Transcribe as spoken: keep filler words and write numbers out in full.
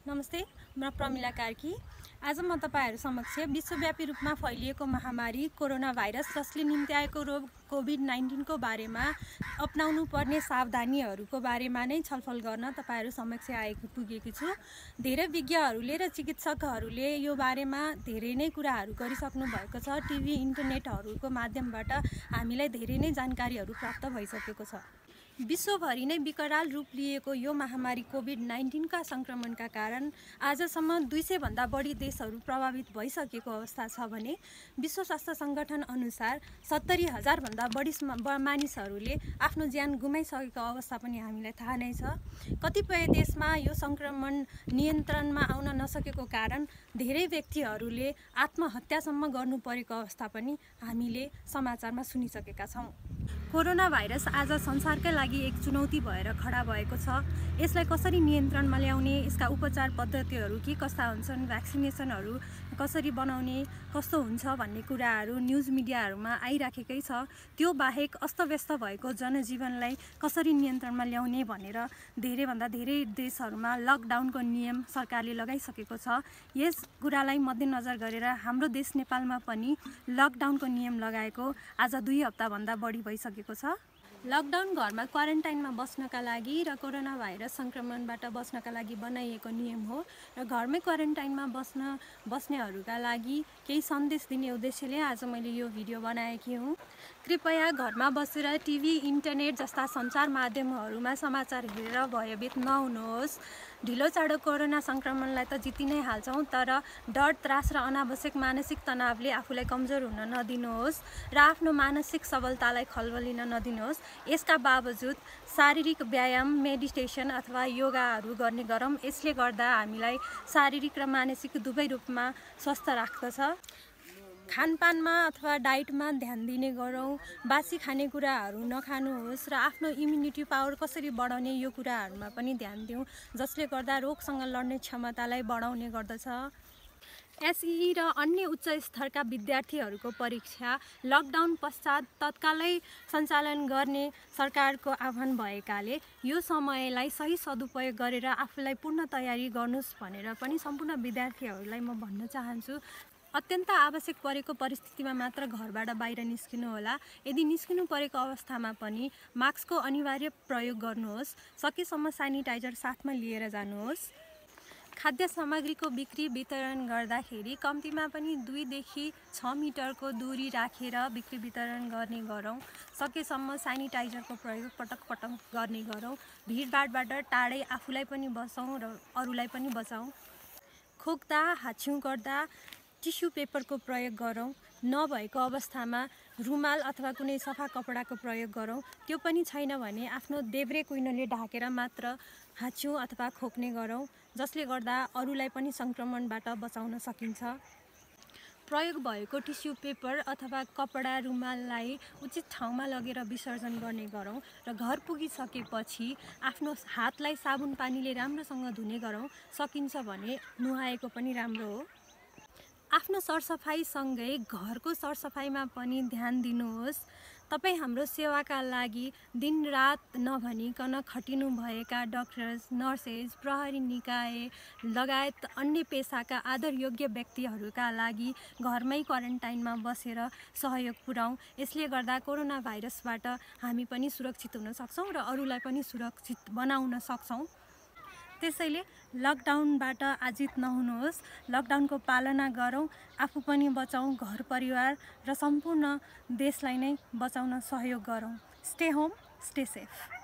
नमस्ते, म प्रमिला कार्की। आज म तपाईहरु समक्ष विश्वव्यापी रूपमा फैलिएको महामारी कोरोना भाइरस जसले निम्ति आएको रोग कोभिड नाइन्टीन को बारेमा अपनाउनु पर्ने सावधानीहरूको बारेमा नै छलफल गर्न तपाईहरु समक्ष आएको पुगेकी छु। धेरै विज्ञहरूले र चिकित्सकहरूले यो बारेमा धेरै नै कुराहरू गरिसक्नु भएको छ। टिभी इन्टरनेटहरूको माध्यमबाट हामीलाई धेरै नै जानकारीहरू प्राप्त भइसकेको छ। विश्वभरि नै विकराल रूप लिएको यो महामारी कोभिड नाइन्टीन का संक्रमणका कारण आजसम्म दुई सय भन्दा बढी देशहरू प्रभावित भइसकेको अवस्था छ भने विश्व स्वास्थ्य संगठन अनुसार सत्तरी हजार भन्दा बढी मानिसहरूले आफ्नो ज्यान गुमाइसकेको अवस्था पनि हामीलाई थाहा नै छ। कतिपय देशमा यो संक्रमण नियन्त्रणमा आउन नसकेको कारण धेरै व्यक्तिहरूले आत्महत्यासम्म गर्नु परेको अवस्था पनि हामीले समाचारमा सुनिसकेका छौं। कोरोना भाइरस आज संसारकै लागि एक चुनौती भएर खडा भएको छ। यसलाई कसरी नियन्त्रणमा ल्याउने, यसका उपचार पद्धतिहरू के कस्ता हुन्छन्, भ्याक्सिनेसनहरू कसरी बनाउने, कस्तो हुन्छ भन्ने कुराहरू न्युज मिडियाहरूमा आइराखेकै छ। त्यो बाहेक अस्तव्यस्त भएको जनजीवनलाई कसरी नियन्त्रणमा ल्याउने भनेर धेरैभन्दा धेरै देशहरूमा लकडाउनको नियम सरकारले लगाइसकेको छ। यस कुरालाई मध्यनजर गरेर हाम्रो देश नेपालमा पनि लकडाउनको नियम लगाएको आज दुई हप्ता भन्दा बढी भइसकेको छ। लकडाउन घरमा क्वारेन्टाइनमा बस्नका लागि र कोरोना भाइरस संक्रमणबाट बस्नका लागि बनाइएको नियम हो र घरमै क्वारेन्टाइनमा बस्न बस्नेहरूका लागि केही सन्देश दिने उद्देश्यले आज मैले यो भिडियो बनाएकी हुँ। कृपया घरमा बसेर टिभी इन्टरनेट जस्ता सञ्चार माध्यमहरूमा समाचार हेरेर भयभीत नहुनुहोस्। ढिलो चाँडो कोरोना संक्रमणलाई त जिति नै हाल्छौँ, तर डर, त्रास र अनावश्यक मानसिक तनावले आफूलाई कमजोर हुन नदिनुहोस् र आफ्नो मानसिक सबलतालाई खलबलिन नदिनुहोस्। यसका बावजुद शारीरिक व्यायाम, मेडिटेसन अथवा योगाहरू गर्ने गरौँ। यसले गर्दा हामीलाई शारीरिक र मानसिक दुवै रूपमा स्वस्थ राख्दछ। खानपानमा अथवा डाइटमा ध्यान दिने गरौँ। बासी खानेकुराहरू नखानुहोस् र आफ्नो इम्युनिटी पावर कसरी बढाउने यो कुराहरूमा पनि ध्यान दिउँ, जसले गर्दा रोगसँग लड्ने क्षमतालाई बढाउने गर्दछ। एसई र अन्य उच्च स्तरका विद्यार्थीहरूको परीक्षा लकडाउन पश्चात तत्कालै सञ्चालन गर्ने सरकारको आह्वान भएकाले यो समयलाई सही सदुपयोग गरेर आफूलाई पूर्ण तयारी गर्नुस् भनेर पनि सम्पूर्ण विद्यार्थीहरूलाई म भन्न चाहन्छु। अत्यन्त आवश्यक परेको परिस्थितिमा मात्र घरबाट बाहिर निस्किनु होला। यदि निस्किनु परेको अवस्थामा पनि मास्कको अनिवार्य प्रयोग गर्नुहोस्। सकेसम्म सेनिटाइजर साथमा लिएर जानुहोस्। खाद्य सामग्रीको बिक्री वितरण गर्दाखेरि कम्तीमा पनि दुईदेखि छ मिटरको दूरी राखेर बिक्री वितरण गर्ने गरौँ। सकेसम्म सेनिटाइजरको प्रयोग पटक पटक गर्ने गरौँ। भिडभाडबाट टाढै आफूलाई पनि बचाउँ र अरूलाई पनि बचाउँ। खोक्दा, हाच्छिउँ गर्दा टिस्यु पेपरको प्रयोग गरौँ। नभएको अवस्थामा रुमाल अथवा कुनै सफा कपडाको प्रयोग गरौँ। त्यो पनि छैन भने आफ्नो देब्रे कुइनोले ढाकेर मात्र हाच्छिउँ अथवा खोक्ने गरौँ, जसले गर्दा अरूलाई पनि संक्रमणबाट बचाउन सकिन्छ। प्रयोग भएको टिस्यु पेपर अथवा कपडा, रुमाललाई उचित ठाउँमा लगेर विसर्जन गर्ने गरौँ र घर पुगिसकेपछि आफ्नो हातलाई साबुन पानीले राम्रोसँग धुने गरौँ। सकिन्छ भने नुहाएको पनि राम्रो हो। आफ्नो सरसफाइसँगै घरको सरसफाइमा पनि ध्यान दिनुहोस्। तपाईँ हाम्रो सेवाका लागि दिनरात नभनिकन खटिनु भएका डाक्टर्स, नर्सेस, प्रहरी निकाय लगायत अन्य पेसाका आदरयोग्य व्यक्तिहरूका लागि घरमै क्वारेन्टाइनमा बसेर सहयोग पुर्याउँ। यसले गर्दा कोरोना भाइरसबाट हामी पनि सुरक्षित हुन सक्छौँ र अरूलाई पनि सुरक्षित बनाउन सक्छौँ। त्यसैले लकडाउनबाट आजित नहुनुहोस्। लकडाउनको पालना गरौँ, आफू पनि बचाउँ, घर परिवार र सम्पूर्ण देशलाई नै बचाउन सहयोग गरौँ। Stay home, stay safe.